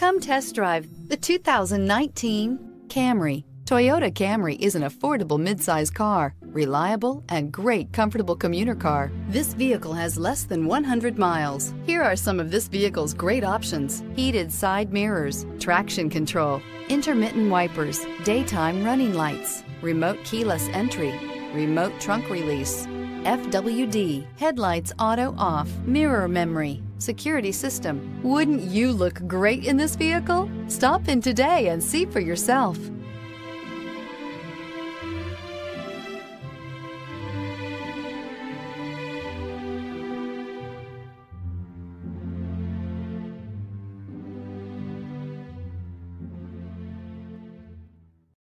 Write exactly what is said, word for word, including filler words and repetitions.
Come test drive the two thousand nineteen Camry. Toyota Camry is an affordable midsize car, reliable and great comfortable commuter car. This vehicle has less than one hundred miles. Here are some of this vehicle's great options: heated side mirrors, traction control, intermittent wipers, daytime running lights, remote keyless entry, remote trunk release, F W D, headlights auto off, mirror memory, security system. Wouldn't you look great in this vehicle? Stop in today and see for yourself.